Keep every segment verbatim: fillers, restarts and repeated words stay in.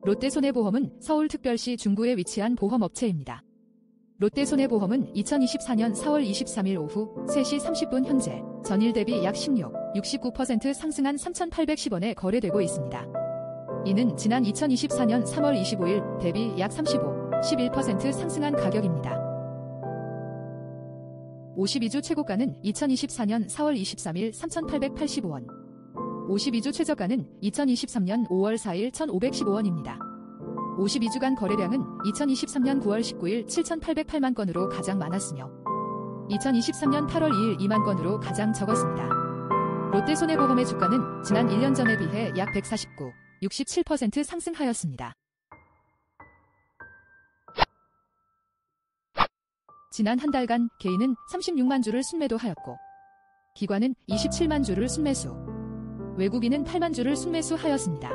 롯데손해보험은 서울특별시 중구에 위치한 보험업체입니다. 롯데손해보험은 이천이십사년 사월 이십삼일 오후 세 시 삼십 분 현재 전일 대비 약 십육, 육십구 퍼센트 상승한 삼천팔백십 원에 거래되고 있습니다. 이는 지난 이천이십사년 삼월 이십오일 대비 약 삼십오, 십일 퍼센트 상승한 가격입니다. 오십이 주 최고가는 이천이십사년 사월 이십삼일 삼천팔백팔십오 원, 오십이 주 최저가는 이천이십삼년 오월 사일 천오백십오 원입니다. 오십이 주간 거래량은 이천이십삼년 구월 십구일 칠천팔백팔만 건으로 가장 많았으며 이천이십삼년 팔월 이일 이만 건으로 가장 적었습니다. 롯데손해보험의 주가는 지난 일 년 전에 비해 약 백사십구, 육십칠 퍼센트 상승하였습니다. 지난 한 달간 개인은 삼십육만 주를 순매도하였고 기관은 이십칠만 주를 순매수, 외국인은 팔만 주를 순매수하였습니다.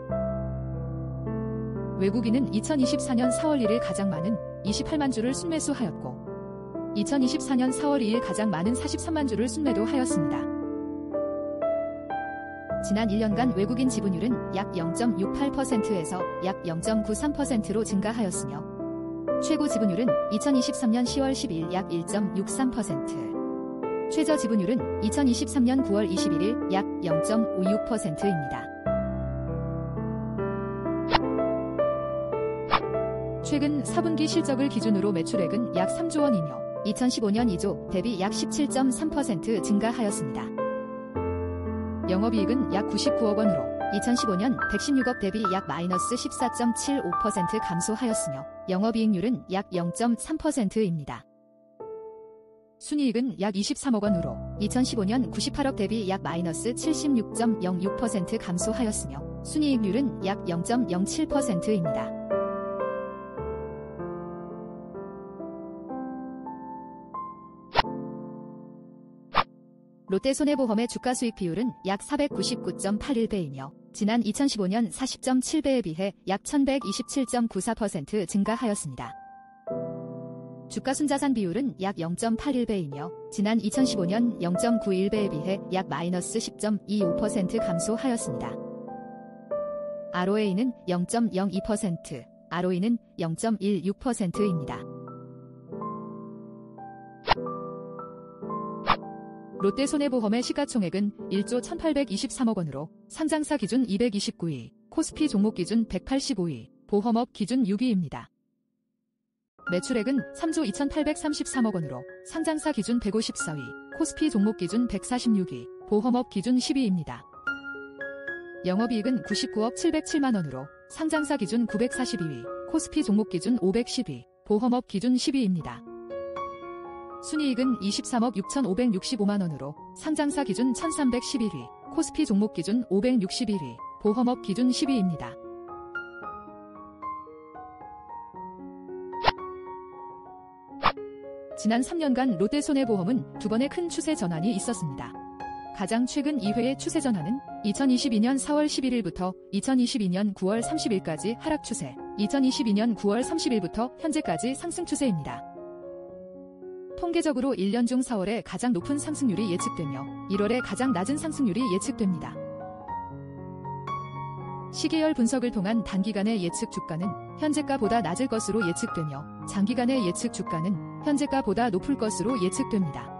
외국인은 이천이십사년 사월 일일 가장 많은 이십팔만 주를 순매수하였고 이천이십사년 사월 이일 가장 많은 사십삼만 주를 순매도하였습니다. 지난 일 년간 외국인 지분율은 약 영 점 육팔 퍼센트에서 약 영 점 구삼 퍼센트로 증가하였으며 최고 지분율은 이천이십삼년 시월 십이일 약 일 점 육삼 퍼센트, 최저 지분율은 이천이십삼년 구월 이십일일 약 영 점 오육 퍼센트입니다. 최근 사 분기 실적을 기준으로 매출액은 약 삼조 원이며 이천십오년 이조 대비 약 십칠 점 삼 퍼센트 증가하였습니다. 영업이익은 약 구십구억 원으로 이천십오년 백십육억 대비 약 마이너스 십사 점 칠오 퍼센트 감소하였으며 영업이익률은 약 영 점 삼 퍼센트입니다. 순이익은 약 이십삼억 원으로 이천십오년 구십팔억 대비 약 마이너스 칠십육 점 영육 퍼센트 감소하였으며 순이익률은 약 영 점 영칠 퍼센트입니다. 롯데손해보험의 주가수익 비율은 약 사백구십구 점 팔일 배이며 지난 이천십오년 사십 점 칠 배에 비해 약 천백이십칠 점 구사 퍼센트 증가하였습니다. 주가순자산 비율은 약 영 점 팔일 배이며 지난 이천십오년 영 점 구일 배에 비해 약 마이너스 십 점 이오 퍼센트 감소하였습니다. 알오에이는 영 점 영이 퍼센트, 알오이는 영 점 일육 퍼센트입니다. 롯데손해보험의 시가총액은 일조 천팔백이십삼억 원으로 상장사 기준 이백이십구 위, 코스피 종목 기준 백팔십오 위, 보험업 기준 육 위입니다. 매출액은 삼조 이천팔백삼십삼억 원으로 상장사 기준 백오십사 위, 코스피 종목 기준 백사십육 위, 보험업 기준 십 위입니다. 영업이익은 구십구억 칠백칠만 원으로 상장사 기준 구백사십이 위, 코스피 종목 기준 오백십 위, 보험업 기준 십 위입니다. 순이익은 이십삼억 육천오백육십오만 원으로 상장사 기준 천삼백십일 위, 코스피 종목 기준 오백육십일 위, 보험업 기준 십 위입니다. 지난 삼 년간 롯데손해보험은 두 번의 큰 추세 전환이 있었습니다. 가장 최근 이 회의 추세 전환은 이천이십이년 사월 십일일부터 이천이십이년 구월 삼십일까지 하락 추세, 이천이십이년 구월 삼십일부터 현재까지 상승 추세입니다. 통계적으로 일 년 중 사월에 가장 높은 상승률이 예측되며 일월에 가장 낮은 상승률이 예측됩니다. 시계열 분석을 통한 단기간의 예측 주가는 현재가보다 낮을 것으로 예측되며 장기간의 예측 주가는 현재가보다 높을 것으로 예측됩니다.